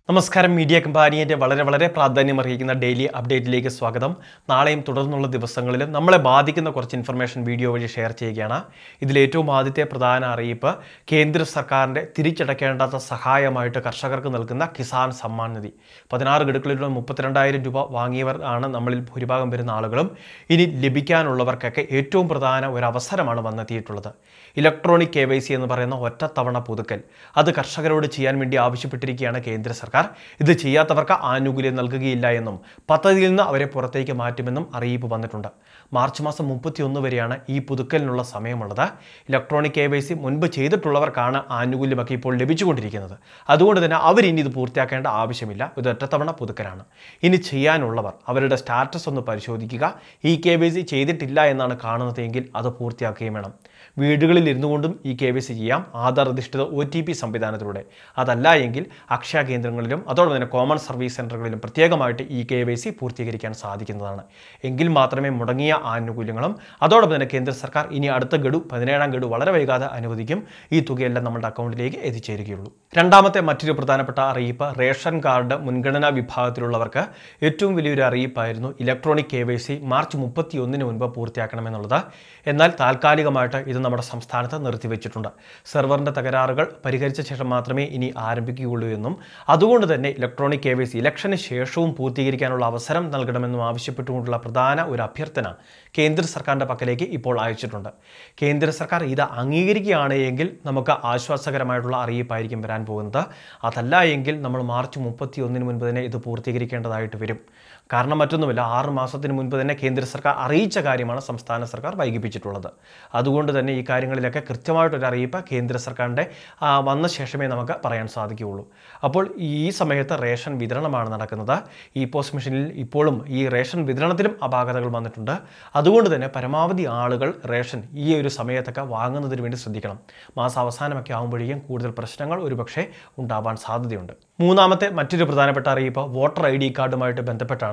നമസ്കാരം മീഡിയ കമ്പാനിയുടെ വളരെ പ്രാധാന്യമർഹിക്കുന്ന ഡെയിലി അപ്ഡേറ്റിലേക്ക് സ്വാഗതം. നാളെയും തുടർന്നുള്ള ദിവസങ്ങളിലും നമ്മളെ ബാധിക്കുന്ന കുറച്ച് ഇൻഫർമേഷൻ വീഡിയോ വഴി ഷെയർ ചെയ്യുകയാണ്. ഇതിലേറ്റവും ആദ്യത്തെ പ്രധാന അറിയിപ്പ് കേന്ദ്ര സർക്കാരിൻ്റെ തിരിച്ചടയ്ക്കേണ്ടാത്ത സഹായമായിട്ട് കർഷകർക്ക് നൽകുന്ന കിസാൻ സമ്മാൻ നിധി 16 ഗഡുക്കളിലൂടെ 32,000 രൂപ വാങ്ങിയവർ ആണ് നമ്മളിൽ ഭൂരിഭാഗം വരുന്ന ആളുകളും. ഇനി ലഭിക്കാനുള്ളവർക്കൊക്കെ ഏറ്റവും പ്രധാന ഒരു അവസരമാണ് വന്നെത്തിയിട്ടുള്ളത്. ഇലക്ട്രോണിക് KYC എന്ന് പറയുന്ന ഒറ്റത്തവണ പുതുക്കൽ അത് കർഷകരോട് ചെയ്യാൻ വേണ്ടി ആവശ്യപ്പെട്ടിരിക്കുകയാണ് കേന്ദ്ര സർക്കാർ. ഇത് ചെയ്യാത്തവർക്ക് ആനുകൂല്യം നൽകുകയില്ല എന്നും പദ്ധതിയിൽ നിന്ന് അവരെ പുറത്തേക്ക് മാറ്റുമെന്നും അറിയിപ്പ് വന്നിട്ടുണ്ട്. മാർച്ച് മാസം 31 വരെയാണ് ഈ പുതുക്കലിനുള്ള സമയമുള്ളത്. ഇലക്ട്രോണിക് KYC മുൻപ് ചെയ്തിട്ടുള്ളവർക്കാണ് ആനുകൂല്യമൊക്കെ ഇപ്പോൾ ലഭിച്ചുകൊണ്ടിരിക്കുന്നത്. അതുകൊണ്ട് തന്നെ അവരിനി ഇത് പൂർത്തിയാക്കേണ്ട ആവശ്യമില്ല. ഇത് ഒറ്റത്തവണ പുതുക്കലാണ്. ഇനി ചെയ്യാനുള്ളവർ അവരുടെ സ്റ്റാറ്റസ് ഒന്ന് പരിശോധിക്കുക. ഈ KYC ചെയ്തിട്ടില്ല എന്നാണ് കാണുന്നതെങ്കിൽ അത് പൂർത്തിയാക്കുകയും വേണം. വീടുകളിൽ ഇരുന്നു കൊണ്ടും ഈ KYC ചെയ്യാം, ആധാർ അധിഷ്ഠിത OTP സംവിധാനത്തിലൂടെ. അതല്ല എങ്കിൽ അക്ഷയ കേന്ദ്രങ്ങളിലും അതോടൊപ്പം തന്നെ കോമൺ സർവീസ് സെൻ്ററുകളിലും പ്രത്യേകമായിട്ട് ഈ KYC പൂർത്തീകരിക്കാൻ സാധിക്കുന്നതാണ്. എങ്കിൽ മാത്രമേ മുടങ്ങിയ ആനുകൂല്യങ്ങളും അതോടൊപ്പം തന്നെ കേന്ദ്ര സർക്കാർ ഇനി അടുത്ത ഗഡു 17ാം ഗഡു വളരെ വൈകാതെ അനുവദിക്കും. ഈ തുകയെല്ലാം നമ്മുടെ അക്കൗണ്ടിലേക്ക് എത്തിച്ചേരുകയുള്ളൂ. രണ്ടാമത്തെ മറ്റൊരു പ്രധാനപ്പെട്ട അറിയിപ്പ് റേഷൻ കാർഡ് മുൻഗണനാ വിഭാഗത്തിലുള്ളവർക്ക് ഏറ്റവും വലിയൊരു അറിയിപ്പായിരുന്നു. ഇലക്ട്രോണിക് KYC മാർച്ച് 31 മുൻപ് പൂർത്തിയാക്കണമെന്നുള്ളത്. എന്നാൽ താൽക്കാലികമായിട്ട് ഇത് നമ്മുടെ സംസ്ഥാനത്ത് നിർത്തിവെച്ചിട്ടുണ്ട്. സെർവറിൻ്റെ തകരാറുകൾ പരിഹരിച്ച ശേഷം മാത്രമേ ഇനി ആരംഭിക്കുകയുള്ളൂ എന്നും അതുകൊണ്ട് തന്നെ ഇലക്ട്രോണിക് KYC ഇലക്ഷന് ശേഷവും പൂർത്തീകരിക്കാനുള്ള അവസരം നൽകണമെന്നും ആവശ്യപ്പെട്ടുകൊണ്ടുള്ള പ്രധാന ഒരു അഭ്യർത്ഥന കേന്ദ്ര സർക്കാരിൻ്റെ പക്കലേക്ക് ഇപ്പോൾ അയച്ചിട്ടുണ്ട്. കേന്ദ്ര സർക്കാർ ഇത് അംഗീകരിക്കുകയാണ് എങ്കിൽ നമുക്ക് ആശ്വാസകരമായിട്ടുള്ള അറിയിപ്പായിരിക്കും വരാൻ പോകുന്നത്. അതല്ല എങ്കിൽ നമ്മൾ മാർച്ച് 31 മുൻപ് തന്നെ ഇത് പൂർത്തീകരിക്കേണ്ടതായിട്ട് വരും. കാരണം മറ്റൊന്നുമില്ല, 6 മാസത്തിന് മുൻപ് തന്നെ കേന്ദ്ര സർക്കാർ അറിയിച്ച കാര്യമാണ് സംസ്ഥാന സർക്കാർ വൈകിപ്പിച്ചിട്ടുള്ളത്. അതുകൊണ്ട് തന്നെ ഈ കാര്യങ്ങളിലൊക്കെ കൃത്യമായിട്ടൊരു അറിയിപ്പ് കേന്ദ്ര സർക്കാരിൻ്റെ വന്ന ശേഷമേ നമുക്ക് പറയാൻ സാധിക്കുകയുള്ളൂ. അപ്പോൾ ഈ സമയത്ത് റേഷൻ വിതരണമാണ് നടക്കുന്നത്. ഈ പോസ്റ്റ് മെഷീനിൽ ഇപ്പോഴും ഈ റേഷൻ വിതരണത്തിലും അപാകതകൾ വന്നിട്ടുണ്ട്. അതുകൊണ്ട് തന്നെ പരമാവധി ആളുകൾ റേഷൻ ഈ ഒരു സമയത്തൊക്കെ വാങ്ങുന്നതിന് വേണ്ടി ശ്രദ്ധിക്കണം. മാസാവസാനമൊക്കെ ആകുമ്പോഴേക്കും കൂടുതൽ പ്രശ്നങ്ങൾ ഒരുപക്ഷെ ഉണ്ടാവാൻ സാധ്യതയുണ്ട്. മൂന്നാമത്തെ മറ്റൊരു പ്രധാനപ്പെട്ട അറിയിപ്പ് വോട്ടർ ID കാർഡുമായിട്ട് ബന്ധപ്പെട്ടാണ്.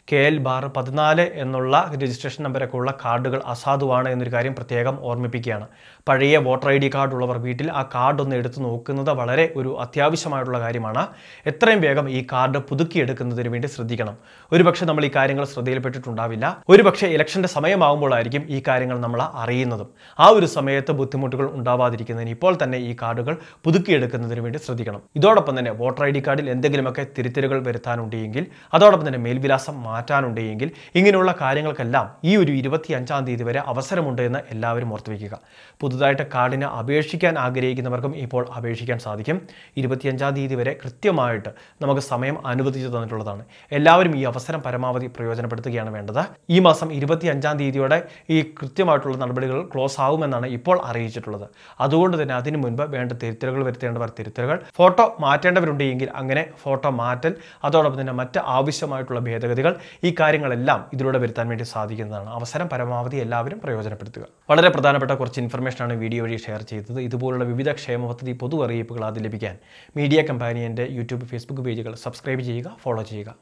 KL-14 എന്നുള്ള രജിസ്ട്രേഷൻ നമ്പരൊക്കെ ഉള്ള കാർഡുകൾ അസാധുവാണ് എന്നൊരു കാര്യം പ്രത്യേകം ഓർമ്മിപ്പിക്കുകയാണ്. പഴയ വോട്ടർ ID കാർഡ് ഉള്ളവർ വീട്ടിൽ ആ കാർഡ് ഒന്ന് എടുത്ത് നോക്കുന്നത് വളരെ ഒരു അത്യാവശ്യമായിട്ടുള്ള കാര്യമാണ്. എത്രയും വേഗം ഈ കാർഡ് പുതുക്കിയെടുക്കുന്നതിന് വേണ്ടി ശ്രദ്ധിക്കണം. ഒരുപക്ഷെ നമ്മൾ ഈ കാര്യങ്ങൾ ശ്രദ്ധയിൽപ്പെട്ടിട്ടുണ്ടാവില്ല. ഒരുപക്ഷെ ഇലക്ഷൻ്റെ സമയമാകുമ്പോഴായിരിക്കും ഈ കാര്യങ്ങൾ നമ്മൾ അറിയുന്നതും. ആ ഒരു സമയത്ത് ബുദ്ധിമുട്ടുകൾ ഉണ്ടാവാതിരിക്കുന്നതിന് ഇപ്പോൾ തന്നെ ഈ കാർഡുകൾ പുതുക്കിയെടുക്കുന്നതിന് വേണ്ടി ശ്രദ്ധിക്കണം. ഇതോടൊപ്പം തന്നെ വോട്ടർ ID കാർഡിൽ എന്തെങ്കിലുമൊക്കെ തിരുത്തലുകൾ വരുത്താനുണ്ടെങ്കിൽ അതോടൊപ്പം തന്നെ മേൽവിലാസം മാറ്റാനുണ്ടെങ്കിൽ ഇങ്ങനെയുള്ള കാര്യങ്ങൾക്കെല്ലാം ഈ ഒരു 25ാം തീയതി വരെ അവസരമുണ്ട് എന്ന് എല്ലാവരും ഓർത്തുവയ്ക്കുക. പുതുതായിട്ട് കാർഡിന് അപേക്ഷിക്കാൻ ആഗ്രഹിക്കുന്നവർക്കും ഇപ്പോൾ അപേക്ഷിക്കാൻ സാധിക്കും. 25ാം തീയതി വരെ കൃത്യമായിട്ട് നമുക്ക് സമയം അനുവദിച്ചു തന്നിട്ടുള്ളതാണ്. എല്ലാവരും ഈ അവസരം പരമാവധി പ്രയോജനപ്പെടുത്തുകയാണ് വേണ്ടത്. ഈ മാസം 25ാം തീയതിയോടെ ഈ കൃത്യമായിട്ടുള്ള നടപടികൾ ക്ലോസ് ആവുമെന്നാണ് ഇപ്പോൾ അറിയിച്ചിട്ടുള്ളത്. അതുകൊണ്ട് തന്നെ അതിനു മുൻപ് വേണ്ട തിരുത്തലുകൾ വരുത്തേണ്ടവർ തിരുത്തലുകൾ, ഫോട്ടോ മാറ്റേണ്ടവരുണ്ടെങ്കിൽ അങ്ങനെ ഫോട്ടോ മാറ്റൽ, അതോടൊപ്പം തന്നെ മറ്റ് ആവശ്യമായിട്ടുള്ള ഭേദഗതികൾ, ഈ കാര്യങ്ങളെല്ലാം ഇതിലൂടെ വരുത്താൻ വേണ്ടി സാധിക്കുന്നതാണ്. അവസരം പരമാവധി എല്ലാവരും പ്രയോജനപ്പെടുത്തുക. വളരെ പ്രധാനപ്പെട്ട കുറച്ച് ഇൻഫർമേഷനാണ് വീഡിയോ വഴി ഷെയർ ചെയ്തത്. ഇതുപോലുള്ള വിവിധ ക്ഷേമ പദ്ധതി പൊതു അറിയിപ്പുകൾ അത് ലഭിക്കാൻ മീഡിയ കമ്പാനിയുടെ YouTube, Facebook പേജുകൾ സബ്സ്ക്രൈബ് ചെയ്യുക, ഫോളോ ചെയ്യുക.